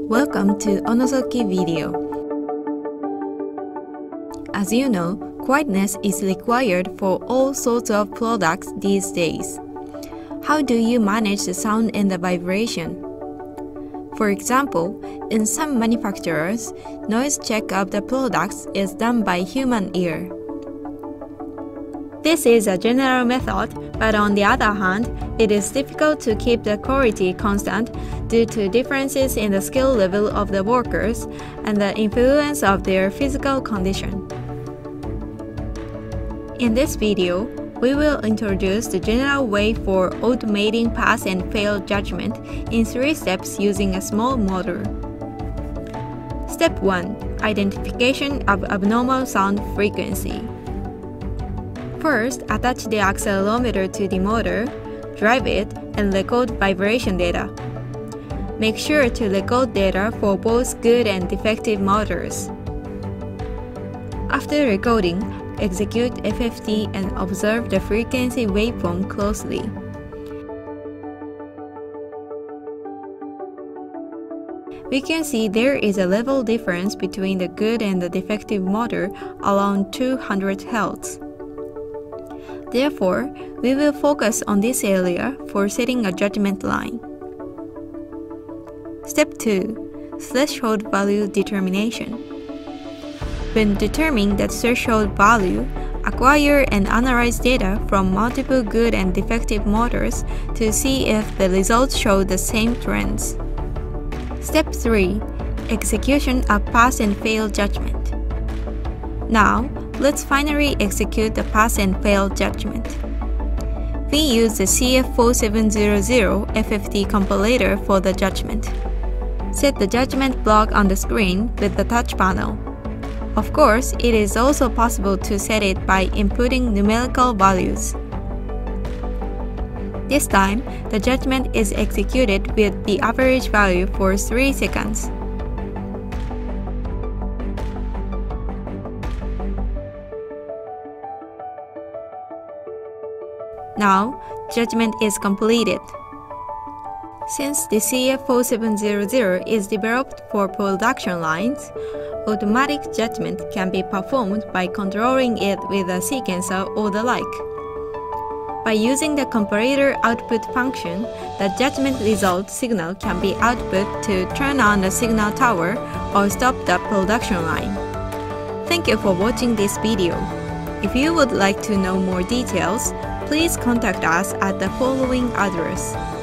Welcome to ONO SOKKI video. As you know, quietness is required for all sorts of products these days. How do you manage the sound and the vibration? For example, in some manufacturers, noise check of the products is done by human ear. This is a general method, but on the other hand, it is difficult to keep the quality constant due to differences in the skill level of the workers and the influence of their physical condition. In this video, we will introduce the general way for automating pass and fail judgment in 3 steps using a small motor. Step 1. Identification of abnormal sound frequency. First, attach the accelerometer to the motor, drive it, and record vibration data. Make sure to record data for both good and defective motors. After recording, execute FFT and observe the frequency waveform closely. We can see there is a level difference between the good and the defective motor around 200 Hz. Therefore, we will focus on this area for setting a judgment line. Step 2. Threshold value determination. When determining the threshold value, acquire and analyze data from multiple good and defective motors to see if the results show the same trends. Step 3. Execution of pass and fail judgment. Now, let's finally execute the pass and fail judgment. We use the CF4700 FFT Comparator for the judgment. Set the judgment block on the screen with the touch panel. Of course, it is also possible to set it by inputting numerical values. This time, the judgment is executed with the average value for 3 seconds. Now, judgment is completed. Since the CF4700 is developed for production lines, automatic judgment can be performed by controlling it with a sequencer or the like. By using the comparator output function, the judgment result signal can be output to turn on the signal tower or stop the production line. Thank you for watching this video. If you would like to know more details, please contact us at the following address.